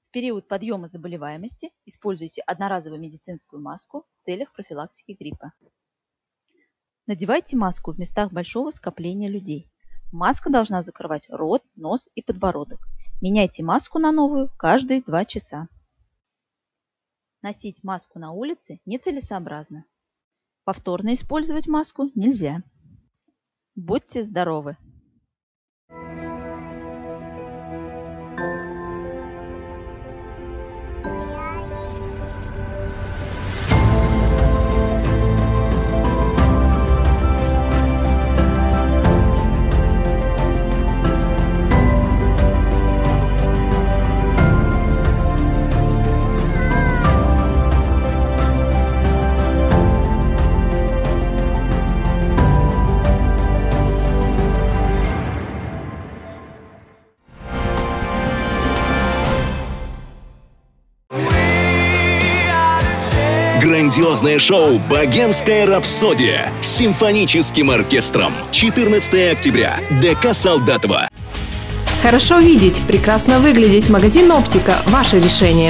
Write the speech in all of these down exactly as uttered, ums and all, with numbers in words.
В период подъема заболеваемости используйте одноразовую медицинскую маску в целях профилактики гриппа. Надевайте маску в местах большого скопления людей. Маска должна закрывать рот, нос и подбородок. Меняйте маску на новую каждые два часа. Носить маску на улице нецелесообразно. Повторно использовать маску нельзя. Будьте здоровы! Грандиозное шоу «Богемская рапсодия» с симфоническим оркестром. четырнадцатого октября. ДК Солдатова. Хорошо видеть, прекрасно выглядеть. Магазин «Оптика» – ваше решение.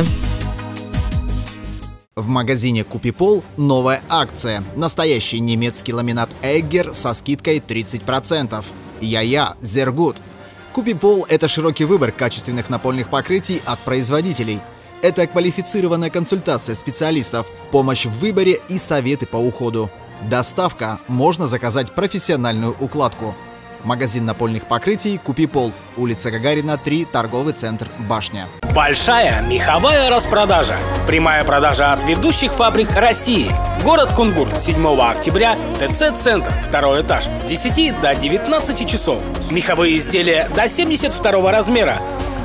В магазине «Купипол» новая акция. Настоящий немецкий ламинат «Эггер» со скидкой тридцать процентов. Я-я, Зергут. «Купипол» — это широкий выбор качественных напольных покрытий от производителей. Это квалифицированная консультация специалистов, помощь в выборе и советы по уходу. Доставка. Можно заказать профессиональную укладку. Магазин напольных покрытий «Купипол», улица Гагарина, три, торговый центр «Башня». Большая меховая распродажа. Прямая продажа от ведущих фабрик России. Город Кунгур, седьмого октября, ТЦ-центр, второй этаж, с десяти до девятнадцати часов. Меховые изделия до семьдесят второго размера.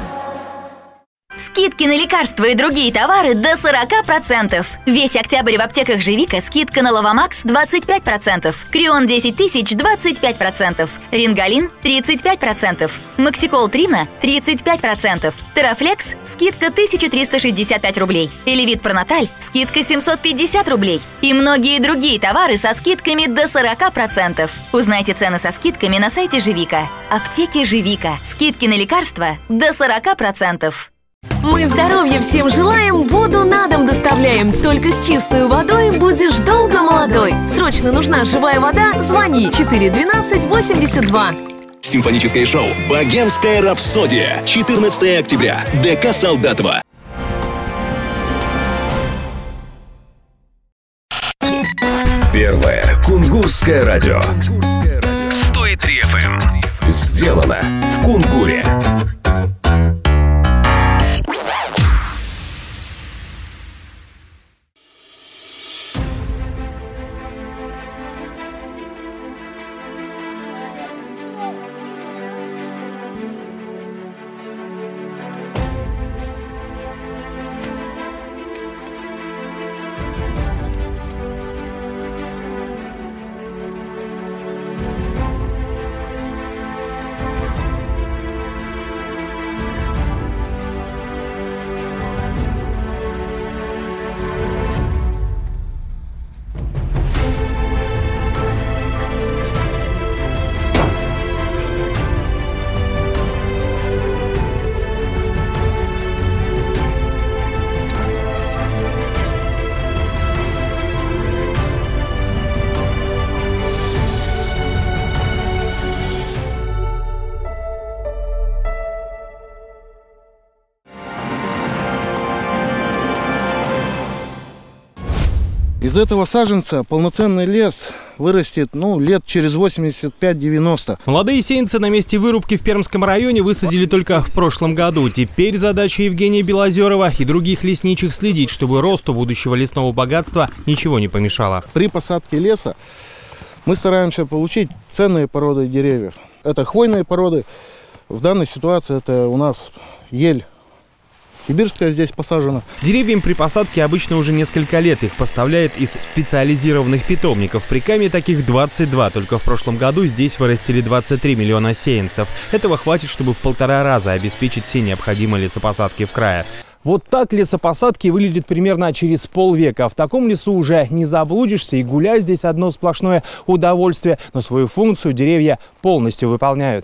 Скидки на лекарства и другие товары до сорока процентов. Весь октябрь в аптеках «Живика» скидка на Лавамакс двадцать пять процентов. Крион десять тысяч двадцать пять процентов. Рингалин тридцать пять процентов. Максикол Трина тридцать пять процентов. Терафлекс скидка тысяча триста шестьдесят пять рублей. Элевит Пронаталь скидка семьсот пятьдесят рублей. И многие другие товары со скидками до сорока процентов. Узнайте цены со скидками на сайте «Живика». Аптеки «Живика». Скидки на лекарства до сорока процентов. Мы здоровья всем желаем, воду на дом доставляем. Только с чистой водой будешь долго молодой. Срочно нужна живая вода? Звони четыре двенадцать восемьдесят два. Симфоническое шоу «Богемская рапсодия». четырнадцатого октября. ДК Солдатова. Первое кунгурское радио. сто три эф эм. Сделано в Кунгуре. Из этого саженца полноценный лес вырастет, ну, лет через восемьдесят пять — девяносто. Молодые сеянцы на месте вырубки в Пермском районе высадили только в прошлом году. Теперь задача Евгения Белозерова и других лесничих следить, чтобы росту будущего лесного богатства ничего не помешало. При посадке леса мы стараемся получить ценные породы деревьев. Это хвойные породы. В данной ситуации это у нас ель сибирская здесь посажена. Деревьям при посадке обычно уже несколько лет. Их поставляют из специализированных питомников. При Каме таких двадцать два. Только в прошлом году здесь вырастили двадцать три миллиона сеянцев. Этого хватит, чтобы в полтора раза обеспечить все необходимые лесопосадки в крае. Вот так лесопосадки выглядят примерно через полвека. В таком лесу уже не заблудишься, и гулять здесь одно сплошное удовольствие. Но свою функцию деревья полностью выполняют.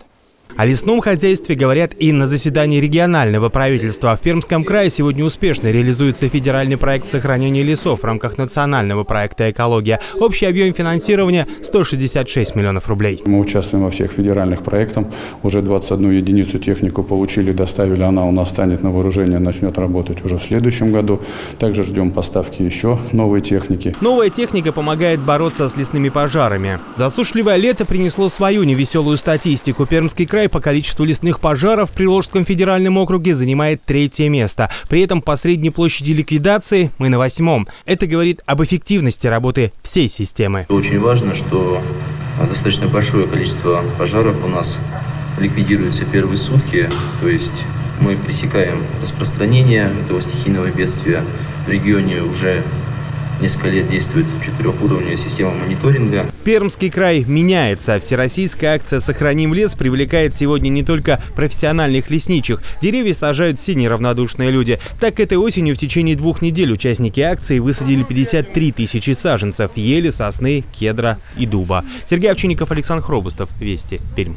О лесном хозяйстве говорят и на заседании регионального правительства. В Пермском крае сегодня успешно реализуется федеральный проект сохранения лесов в рамках национального проекта «Экология». Общий объем финансирования – сто шестьдесят шесть миллионов рублей. Мы участвуем во всех федеральных проектах. Уже двадцать одну единицу технику получили, доставили. Она у нас станет на вооружение, начнет работать уже в следующем году. Также ждем поставки еще новой техники. Новая техника помогает бороться с лесными пожарами. Засушливое лето принесло свою невеселую статистику. Пермский край по количеству лесных пожаров в Приволжском федеральном округе занимает третье место. При этом по средней площади ликвидации мы на восьмом. Это говорит об эффективности работы всей системы. Очень важно, что достаточно большое количество пожаров у нас ликвидируется первые сутки. То есть мы пресекаем распространение этого стихийного бедствия. В регионе уже несколько лет действует четырехуровневая система мониторинга. Пермский край меняется. Всероссийская акция «Сохраним лес» привлекает сегодня не только профессиональных лесничих. Деревья сажают все неравнодушные люди. Так, этой осенью в течение двух недель участники акции высадили пятьдесят три тысячи саженцев ели, сосны, кедра и дуба. Сергей Овчинников, Александр Хробустов. Вести. Пермь.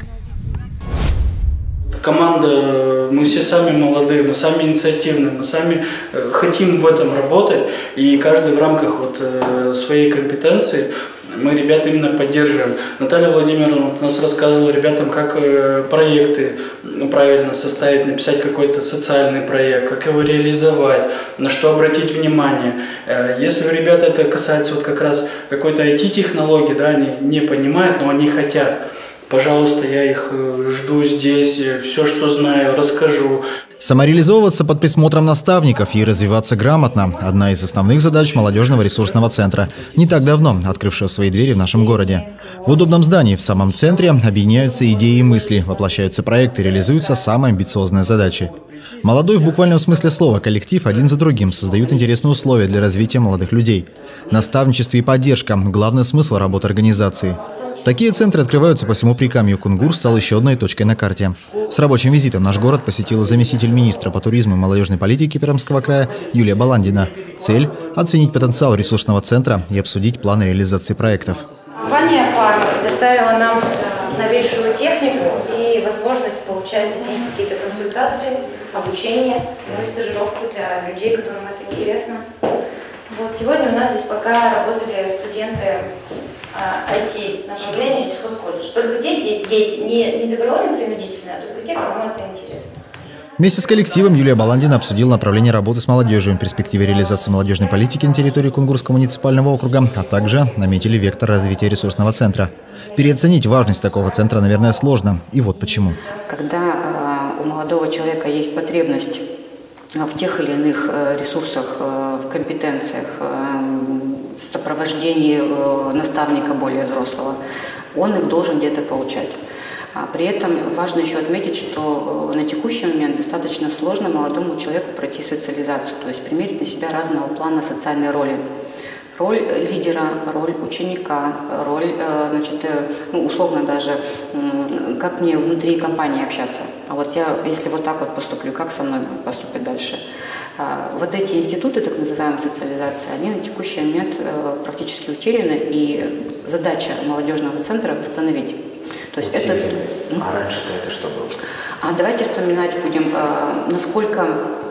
Команда, мы все сами молодые, мы сами инициативные, мы сами хотим в этом работать, и каждый в рамках вот своей компетенции мы ребят именно поддерживаем. Наталья Владимировна у нас рассказывала ребятам, как проекты правильно составить, написать какой-то социальный проект, как его реализовать, на что обратить внимание. Если у ребят это касается вот как раз какой-то ай ти-технологии, да, они не понимают, но они хотят. Пожалуйста, я их жду здесь, все, что знаю, расскажу. Самореализовываться под присмотром наставников и развиваться грамотно – одна из основных задач молодежного ресурсного центра, не так давно открывшего свои двери в нашем городе. В удобном здании в самом центре объединяются идеи и мысли, воплощаются проекты, реализуются самые амбициозные задачи. Молодой в буквальном смысле слова коллектив один за другим создают интересные условия для развития молодых людей. Наставничество и поддержка – главный смысл работы организации. Такие центры открываются по всему Прикамью. Кунгур стал еще одной точкой на карте. С рабочим визитом наш город посетила заместитель министра по туризму и молодежной политике Пермского края Юлия Баландина. Цель – оценить потенциал ресурсного центра и обсудить планы реализации проектов. Компания ПАР предоставила нам новейшую технику и возможность получать какие-то консультации, обучение, ну и стажировки для людей, которым это интересно. Вот сегодня у нас здесь пока работали студенты ай ти направления сельхозколледж. Только дети, дети не, не добровольно-принудительные, а только те, кому это интересно. Вместе с коллективом Юлия Баландина обсудила направление работы с молодежью, перспективы реализации молодежной политики на территории Кунгурского муниципального округа, а также наметили вектор развития ресурсного центра. Переоценить важность такого центра, наверное, сложно. И вот почему. Когда э, у молодого человека есть потребность в тех или иных э, ресурсах, э, компетенциях, э, сопровождении э, наставника более взрослого, он их должен где-то получать. А при этом важно еще отметить, что э, на текущий момент достаточно сложно молодому человеку пройти социализацию, то есть примерить на себя разного плана социальной роли. Роль лидера, роль ученика, роль, э, значит, э, ну, условно даже, э, как мне внутри компании общаться. А вот я, если вот так вот поступлю, как со мной поступить дальше? Вот эти институты, так называемой социализации, они на текущий момент практически утеряны, и задача молодежного центра восстановить. То есть это... А раньше-то это что было? А давайте вспоминать будем, насколько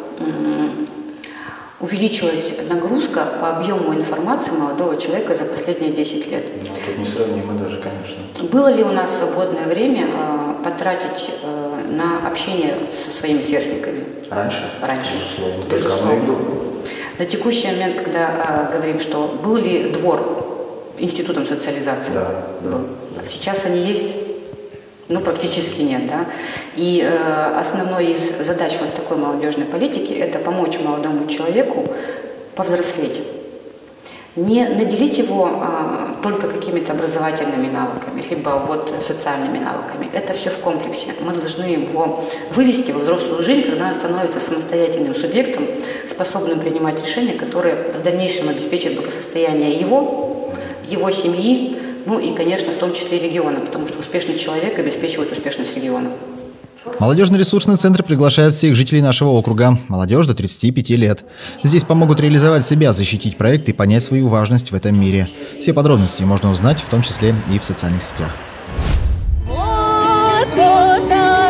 увеличилась нагрузка по объему информации молодого человека за последние десять лет. Ну, тут несравнимо даже, конечно. Было ли у нас свободное время потратить на общение со своими сверстниками? Раньше? Раньше. Безусловно. Безусловно. На текущий момент, когда э, говорим, что был ли двор институтом социализации? Да. Был. Да. Сейчас они есть? Ну, практически нет, да. И э, основной из задач вот такой молодежной политики – это помочь молодому человеку повзрослеть. Не наделить его а, только какими-то образовательными навыками, либо вот социальными навыками. Это все в комплексе. Мы должны его вывести во взрослую жизнь, когда он становится самостоятельным субъектом, способным принимать решения, которые в дальнейшем обеспечат благосостояние его, его семьи, ну и, конечно, в том числе и региона, потому что успешный человек обеспечивает успешность региона. Молодежный ресурсный центр приглашает всех жителей нашего округа, молодежь до тридцати пяти лет. Здесь помогут реализовать себя, защитить проект и понять свою важность в этом мире. Все подробности можно узнать, в том числе и в социальных сетях. Вот, вот,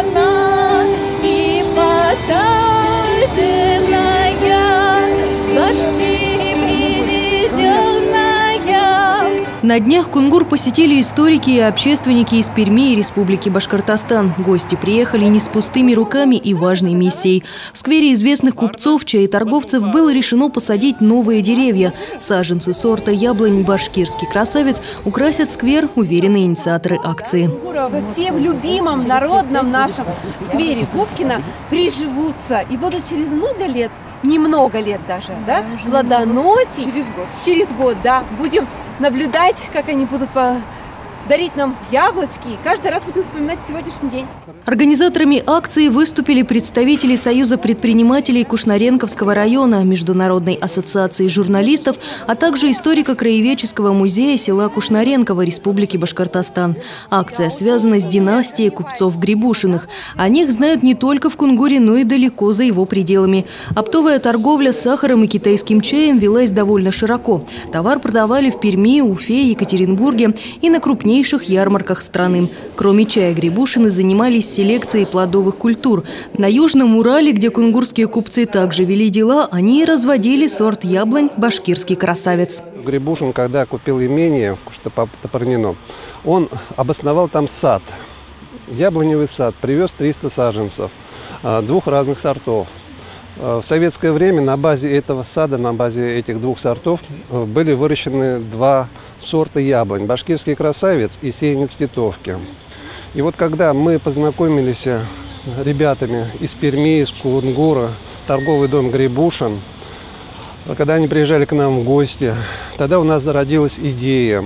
На днях Кунгур посетили историки и общественники из Перми и Республики Башкортостан. Гости приехали не с пустыми руками и важной миссией. В сквере известных купцов, чай и торговцев было решено посадить новые деревья. Саженцы сорта яблонь «Башкирский красавец» украсят сквер, уверены инициаторы акции. Во всем любимом народном нашем сквере Губкина приживутся и будут через много лет, немного лет даже, да, плодоносить. Через год. Через год, да. Будем наблюдать, как они будут по... дарить нам яблочки. И каждый раз будем вспоминать сегодняшний день. Организаторами акции выступили представители Союза предпринимателей Кушнаренковского района, Международной ассоциации журналистов, а также историко-краеведческого музея села Кушнаренково Республики Башкортостан. Акция связана с династией купцов Грибушиных. О них знают не только в Кунгуре, но и далеко за его пределами. Оптовая торговля сахаром и китайским чаем велась довольно широко. Товар продавали в Перми, Уфе, Екатеринбурге и на крупнейших ярмарках страны. Кроме чая, Грибушины занимались селекцией плодовых культур. На Южном Урале, где кунгурские купцы также вели дела, они разводили сорт яблонь «Башкирский красавец». Грибушин, когда купил имение в Топорнино, он обосновал там сад, яблоневый сад, привез триста саженцев, двух разных сортов. В советское время на базе этого сада, на базе этих двух сортов были выращены два сорта яблонь – «Башкирский красавец» и «Сеянец Титовки». И вот когда мы познакомились с ребятами из Перми, из Кунгура, торговый дом Грибушин, когда они приезжали к нам в гости, тогда у нас зародилась идея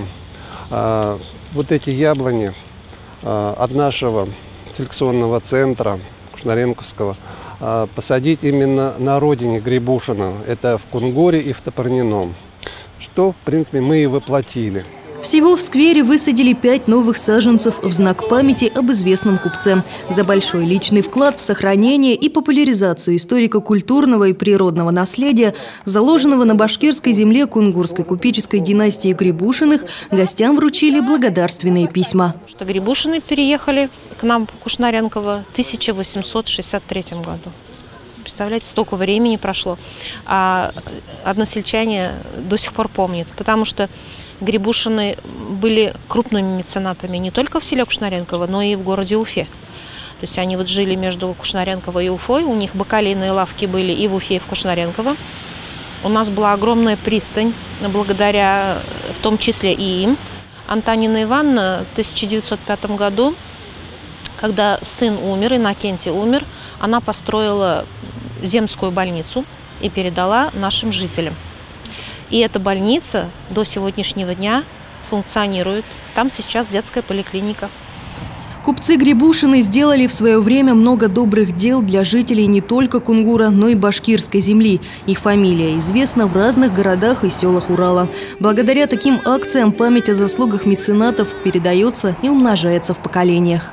а, вот эти яблони а, от нашего селекционного центра Кушнаренковского а, посадить именно на родине Грибушина. Это в Кунгуре и в Топорнино, что, в принципе, мы и воплотили. Всего в сквере высадили пять новых саженцев в знак памяти об известном купце. За большой личный вклад в сохранение и популяризацию историко-культурного и природного наследия, заложенного на башкирской земле кунгурской купеческой династии Грибушиных, гостям вручили благодарственные письма. Что Грибушины переехали к нам в Кушнаренково в тысяча восемьсот шестьдесят третьем году. Представляете, столько времени прошло, а односельчане до сих пор помнят, потому что Грибушины были крупными меценатами не только в селе Кушнаренково, но и в городе Уфе. То есть они вот жили между Кушнаренково и Уфой, у них бакалейные лавки были и в Уфе, и в Кушнаренково. У нас была огромная пристань, благодаря в том числе и им. Антонина Ивановна в тысяча девятьсот пятом году, когда сын умер, Иннокентий умер, она построила земскую больницу и передала нашим жителям. И эта больница до сегодняшнего дня функционирует. Там сейчас детская поликлиника. Купцы Грибушины сделали в свое время много добрых дел для жителей не только Кунгура, но и башкирской земли. Их фамилия известна в разных городах и селах Урала. Благодаря таким акциям память о заслугах меценатов передается и умножается в поколениях.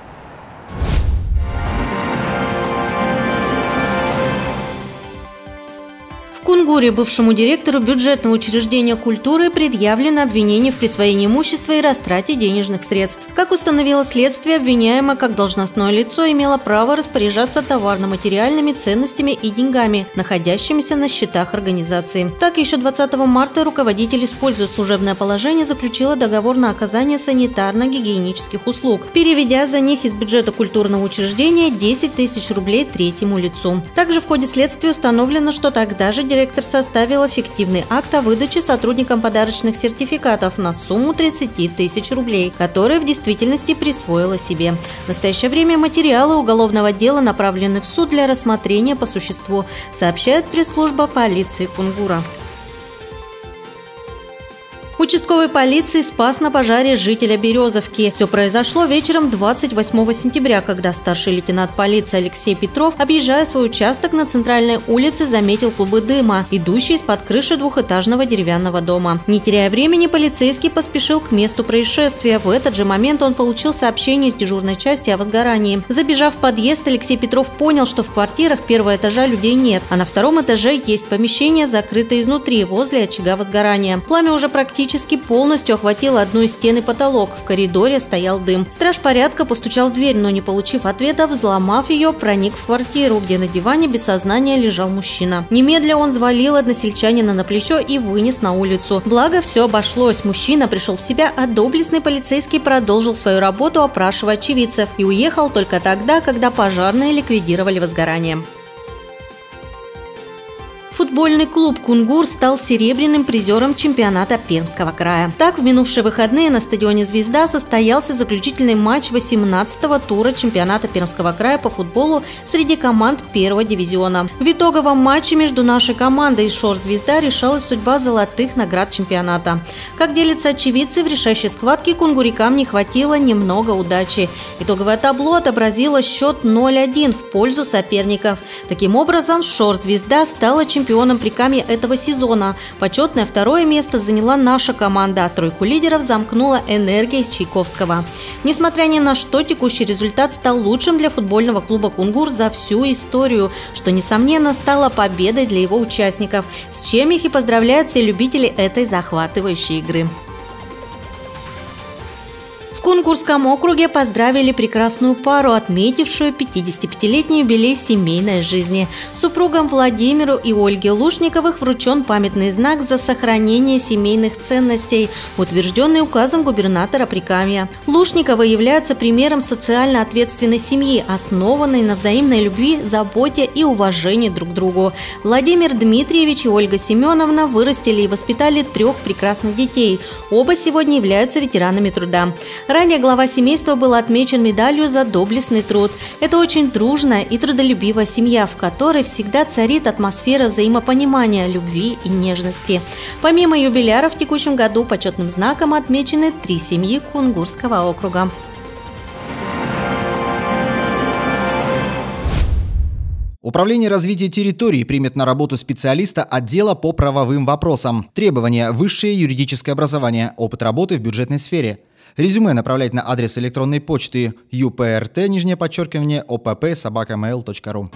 В Кунгуре бывшему директору бюджетного учреждения культуры предъявлено обвинение в присвоении имущества и растрате денежных средств. Как установило следствие, обвиняемая как должностное лицо имела право распоряжаться товарно-материальными ценностями и деньгами, находящимися на счетах организации. Так, еще двадцатого марта руководитель, используя служебное положение, заключила договор на оказание санитарно-гигиенических услуг, переведя за них из бюджета культурного учреждения десять тысяч рублей третьему лицу. Также в ходе следствия установлено, что тогда же директор составила фиктивный акт о выдаче сотрудникам подарочных сертификатов на сумму тридцать тысяч рублей, которые в действительности присвоила себе. В настоящее время материалы уголовного дела направлены в суд для рассмотрения по существу, сообщает пресс-служба полиции Кунгура. Участковой полиции спас на пожаре жителя Березовки. Все произошло вечером двадцать восьмого сентября, когда старший лейтенант полиции Алексей Петров, объезжая свой участок на центральной улице, заметил клубы дыма, идущие из-под крыши двухэтажного деревянного дома. Не теряя времени, полицейский поспешил к месту происшествия. В этот же момент он получил сообщение из дежурной части о возгорании. Забежав в подъезд, Алексей Петров понял, что в квартирах первого этажа людей нет, а на втором этаже есть помещение, закрытое изнутри, возле очага возгорания. Пламя уже практически практически полностью охватила одну из стен и потолок. В коридоре стоял дым. Страж порядка постучал в дверь, но не получив ответа, взломав ее, проник в квартиру, где на диване без сознания лежал мужчина. Немедля он взвалил односельчанина на плечо и вынес на улицу. Благо, все обошлось. Мужчина пришел в себя, а доблестный полицейский продолжил свою работу, опрашивая очевидцев, и уехал только тогда, когда пожарные ликвидировали возгорание. Футбольный клуб «Кунгур» стал серебряным призером чемпионата Пермского края. Так, в минувшие выходные на стадионе «Звезда» состоялся заключительный матч восемнадцатого тура чемпионата Пермского края по футболу среди команд первого дивизиона. В итоговом матче между нашей командой и «Шор Звезда» решалась судьба золотых наград чемпионата. Как делятся очевидцы, в решающей схватке кунгурикам не хватило немного удачи. Итоговое табло отобразило счет ноль один в пользу соперников. Таким образом, «Шор Звезда» стала чемпионом Чемпионом Прикамья этого сезона. Почетное второе место заняла наша команда, а тройку лидеров замкнула «Энергия» из Чайковского. Несмотря ни на что, текущий результат стал лучшим для футбольного клуба «Кунгур» за всю историю, что, несомненно, стало победой для его участников, с чем их и поздравляют все любители этой захватывающей игры. В Кунгурском округе поздравили прекрасную пару, отметившую пятидесятипятилетний юбилей семейной жизни. Супругам Владимиру и Ольге Лушниковых вручен памятный знак за сохранение семейных ценностей, утвержденный указом губернатора Прикамья. Лушниковы являются примером социально ответственной семьи, основанной на взаимной любви, заботе и уважении друг к другу. Владимир Дмитриевич и Ольга Семеновна вырастили и воспитали трех прекрасных детей. Оба сегодня являются ветеранами труда. Ранее глава семейства был отмечен медалью за доблестный труд. Это очень дружная и трудолюбивая семья, в которой всегда царит атмосфера взаимопонимания, любви и нежности. Помимо юбиляров в текущем году почетным знаком отмечены три семьи Кунгурского округа. Управление развития территории примет на работу специалиста отдела по правовым вопросам. Требования – высшее юридическое образование, опыт работы в бюджетной сфере. Резюме направлять на адрес электронной почты юпрт, нижнее подчеркивание, оп собака мэйл точка ру.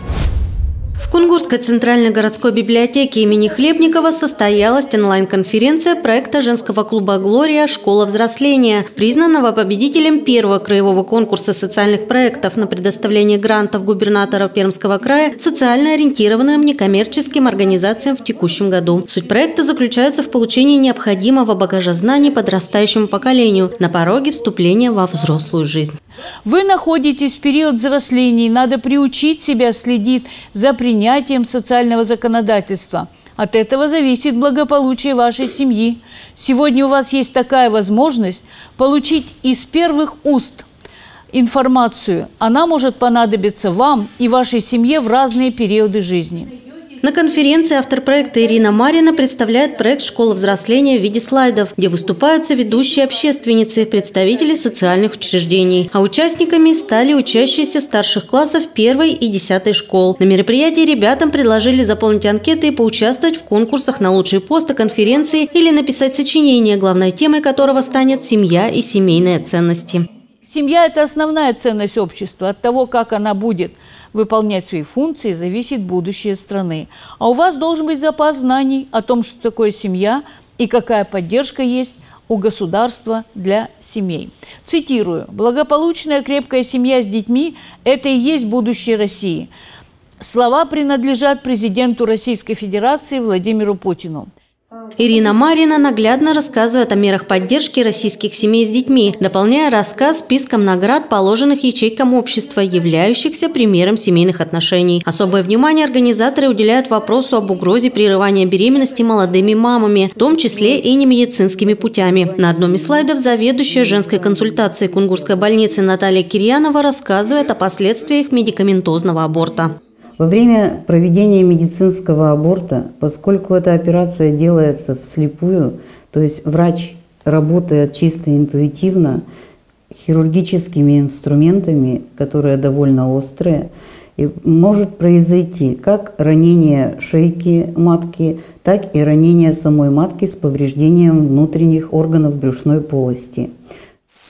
В Кунгурской центральной городской библиотеке имени Хлебникова состоялась онлайн-конференция проекта женского клуба «Глория. Школа взросления», признанного победителем первого краевого конкурса социальных проектов на предоставление грантов губернатора Пермского края социально ориентированным некоммерческим организациям в текущем году. Суть проекта заключается в получении необходимого багажа знаний подрастающему поколению на пороге вступления во взрослую жизнь. Вы находитесь в период взросления, надо приучить себя следить за принятием социального законодательства. От этого зависит благополучие вашей семьи. Сегодня у вас есть такая возможность получить из первых уст информацию. Она может понадобиться вам и вашей семье в разные периоды жизни. На конференции автор проекта Ирина Марина представляет проект «Школа взросления» в виде слайдов, где выступают ведущие общественницы, представители социальных учреждений. А участниками стали учащиеся старших классов первой и десятой школ. На мероприятии ребятам предложили заполнить анкеты и поучаствовать в конкурсах на лучшие посты конференции или написать сочинение, главной темой которого станет «Семья и семейные ценности». Семья – это основная ценность общества. От того, как она будет выполнять свои функции, зависит будущее страны. А у вас должен быть запас знаний о том, что такое семья и какая поддержка есть у государства для семей. Цитирую. «Благополучная крепкая семья с детьми – это и есть будущее России». Слова принадлежат президенту Российской Федерации Владимиру Путину. Ирина Марина наглядно рассказывает о мерах поддержки российских семей с детьми, дополняя рассказ списком наград, положенных ячейкам общества, являющихся примером семейных отношений. Особое внимание организаторы уделяют вопросу об угрозе прерывания беременности молодыми мамами, в том числе и немедицинскими путями. На одном из слайдов заведующая женской консультацией Кунгурской больницы Наталья Кирьянова рассказывает о последствиях медикаментозного аборта. Во время проведения медицинского аборта, поскольку эта операция делается вслепую, то есть врач работает чисто интуитивно, хирургическими инструментами, которые довольно острые, и может произойти как ранение шейки матки, так и ранение самой матки с повреждением внутренних органов брюшной полости.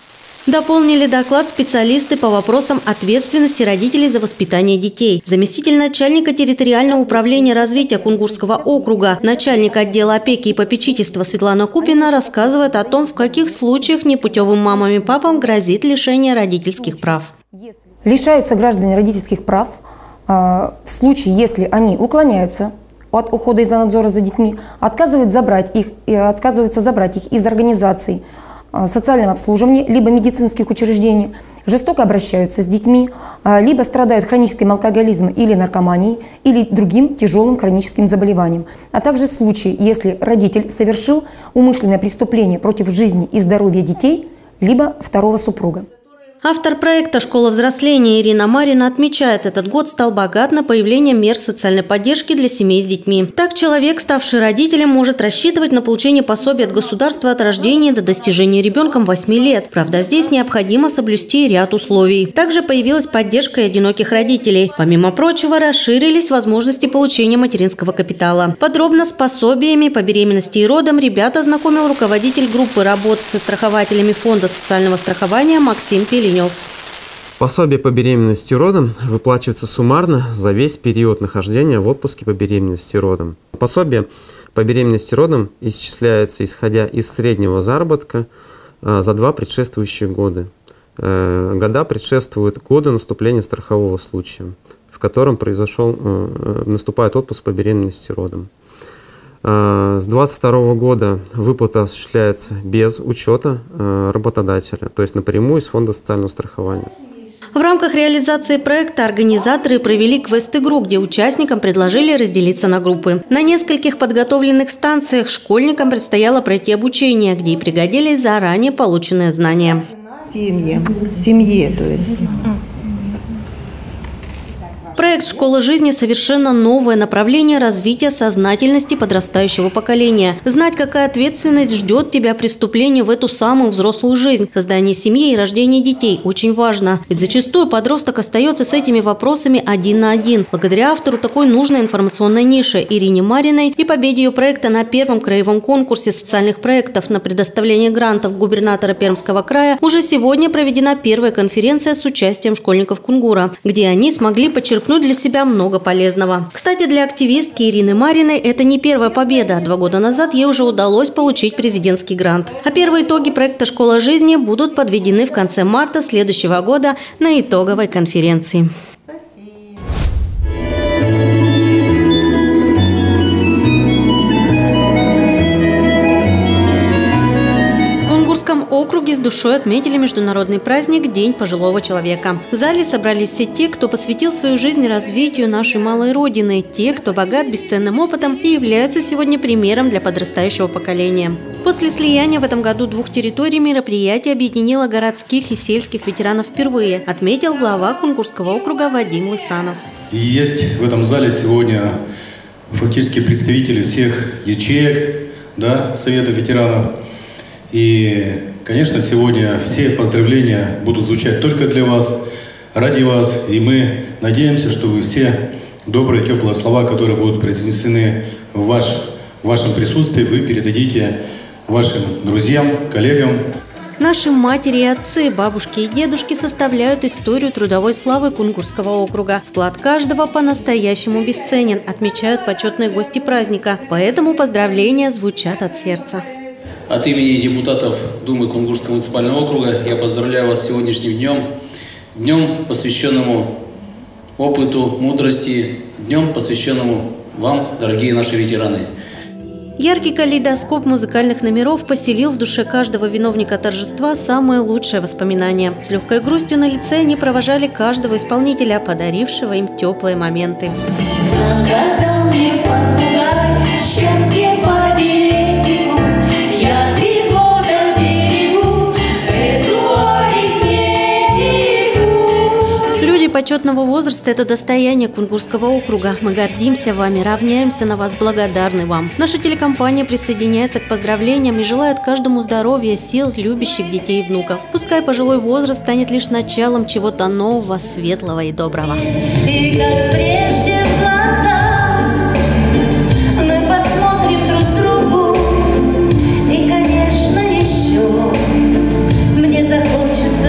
Дополнили доклад специалисты по вопросам ответственности родителей за воспитание детей. Заместитель начальника территориального управления развития Кунгурского округа, начальник отдела опеки и попечительства Светлана Купина рассказывает о том, в каких случаях непутевым мамам и папам грозит лишение родительских прав. Лишаются граждане родительских прав в случае, если они уклоняются от ухода из-за надзора за детьми, отказывают забрать их, отказываются забрать их из организаций социального обслуживания, либо медицинских учреждений, жестоко обращаются с детьми, либо страдают хроническим алкоголизмом или наркоманией, или другим тяжелым хроническим заболеванием. А также в случае, если родитель совершил умышленное преступление против жизни и здоровья детей, либо второго супруга. Автор проекта «Школа взросления» Ирина Марина отмечает, этот год стал богат на появление мер социальной поддержки для семей с детьми. Так, человек, ставший родителем, может рассчитывать на получение пособия от государства от рождения до достижения ребенком восьми лет. Правда, здесь необходимо соблюсти ряд условий. Также появилась поддержка и одиноких родителей. Помимо прочего, расширились возможности получения материнского капитала. Подробно с пособиями по беременности и родам ребята ознакомил руководитель группы работы со страхователями Фонда социального страхования Максим Пелин. Пособие по беременности и родам выплачивается суммарно за весь период нахождения в отпуске по беременности и родам. Пособие по беременности и родам исчисляется, исходя из среднего заработка за два предшествующие года. Года предшествуют году наступления страхового случая, в котором произошел, наступает отпуск по беременности и родам. С две тысячи двадцать второго года выплата осуществляется без учета работодателя, то есть напрямую из Фонда социального страхования. В рамках реализации проекта организаторы провели квест-игру, где участникам предложили разделиться на группы. На нескольких подготовленных станциях школьникам предстояло пройти обучение, где и пригодились заранее полученные знания. Семье, семье, то есть. Проект «Школа жизни» – совершенно новое направление развития сознательности подрастающего поколения. Знать, какая ответственность ждет тебя при вступлении в эту самую взрослую жизнь. Создание семьи и рождение детей очень важно. Ведь зачастую подросток остается с этими вопросами один на один. Благодаря автору такой нужной информационной ниши Ирине Мариной и победе ее проекта на первом краевом конкурсе социальных проектов на предоставление грантов губернатора Пермского края уже сегодня проведена первая конференция с участием школьников Кунгура, где они смогли подчеркнуть для себя много полезного. Кстати, для активистки Ирины Мариной это не первая победа. Два года назад ей уже удалось получить президентский грант. А первые итоги проекта «Школа жизни» будут подведены в конце марта следующего года на итоговой конференции. В округе с душой отметили международный праздник «День пожилого человека». В зале собрались все те, кто посвятил свою жизнь развитию нашей малой родины, те, кто богат бесценным опытом и является сегодня примером для подрастающего поколения. После слияния в этом году двух территорий мероприятие объединило городских и сельских ветеранов впервые, отметил глава Кунгурского округа Вадим Лысанов. И есть в этом зале сегодня фактически представители всех ячеек, да, Совета ветеранов. И, конечно, сегодня все поздравления будут звучать только для вас, ради вас. И мы надеемся, что вы все добрые, теплые слова, которые будут произнесены в, ваш, в вашем присутствии, вы передадите вашим друзьям, коллегам. Наши матери и отцы, бабушки и дедушки составляют историю трудовой славы Кунгурского округа. Вклад каждого по-настоящему бесценен, отмечают почетные гости праздника. Поэтому поздравления звучат от сердца. От имени депутатов Думы Кунгурского муниципального округа я поздравляю вас с сегодняшним днем, днем, посвященному опыту, мудрости, днем, посвященному вам, дорогие наши ветераны. Яркий калейдоскоп музыкальных номеров поселил в душе каждого виновника торжества самые лучшие воспоминания. С легкой грустью на лице они провожали каждого исполнителя, подарившего им теплые моменты. Почетного возраста – это достояние Кунгурского округа. Мы гордимся вами, равняемся на вас, благодарны вам. Наша телекомпания присоединяется к поздравлениям и желает каждому здоровья, сил, любящих детей и внуков. Пускай пожилой возраст станет лишь началом чего-то нового, светлого и доброго. И как прежде в глаза мы посмотрим друг другу, и, конечно, еще мне захочется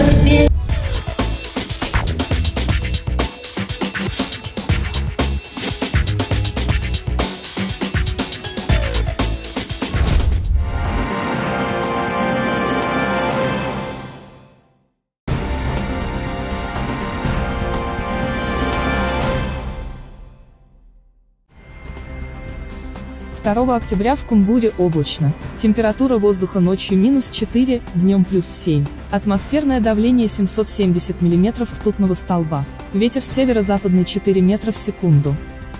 второго октября в Кунгуре облачно. Температура воздуха ночью минус четыре, днем плюс семь. Атмосферное давление семьсот семьдесят миллиметров ртутного столба. Ветер северо-западный четыре метра в секунду.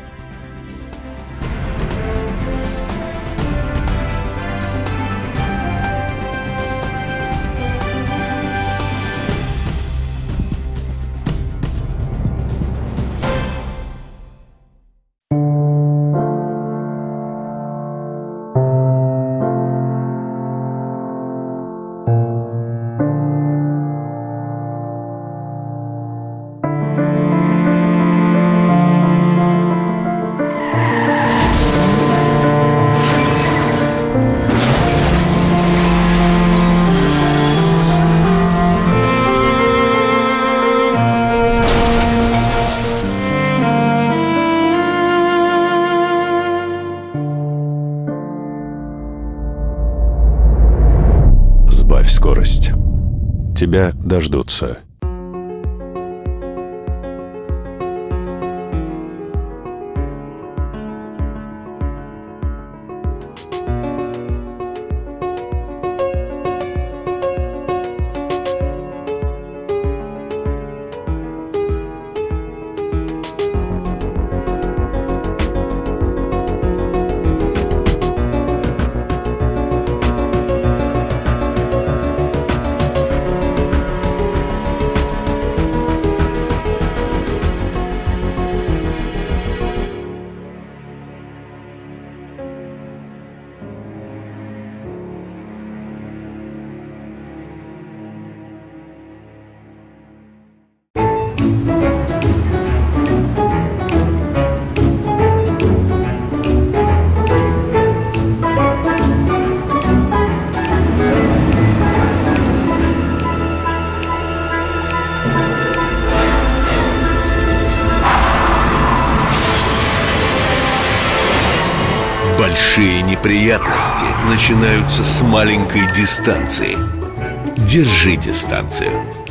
Сбавь скорость. Тебя дождутся. Большие неприятности начинаются с маленькой дистанции. Держи дистанцию.